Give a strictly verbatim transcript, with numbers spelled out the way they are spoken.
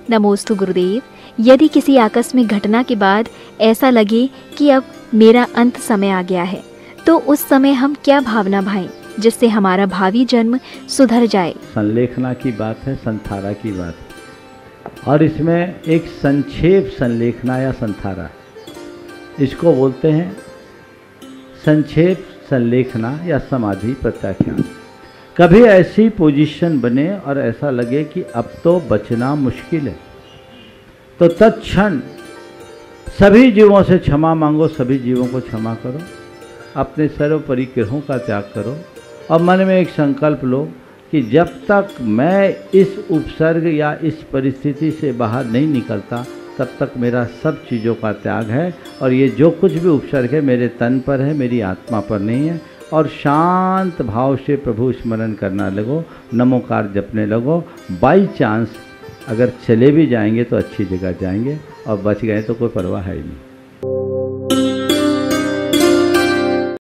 नमोस्तु गुरुदेव। यदि किसी आकस्मिक घटना के बाद ऐसा लगे कि अब मेरा अंत समय आ गया है, तो उस समय हम क्या भावना भाएं जिससे हमारा भावी जन्म सुधर जाए? संलेखना की बात है, संथारा की बात है, और इसमें एक संक्षेप संलेखना या संथारा, इसको बोलते हैं संक्षेप संलेखना या समाधि प्रत्याख्यान। कभी ऐसी पोजीशन बने और ऐसा लगे कि अब तो बचना मुश्किल है, तो तत्क्षण सभी जीवों से क्षमा मांगो, सभी जीवों को क्षमा करो, अपने सर्व परिग्रहों का त्याग करो और मन में एक संकल्प लो कि जब तक मैं इस उपसर्ग या इस परिस्थिति से बाहर नहीं निकलता तब तक मेरा सब चीज़ों का त्याग है, और ये जो कुछ भी उपसर्ग है मेरे तन पर है, मेरी आत्मा पर नहीं है। और शांत भाव से प्रभु स्मरण करना लगो, नमोकार जपने लगो। बाई चांस अगर चले भी जाएंगे तो अच्छी जगह जाएंगे, और बच गए तो कोई परवाह है ही नहीं।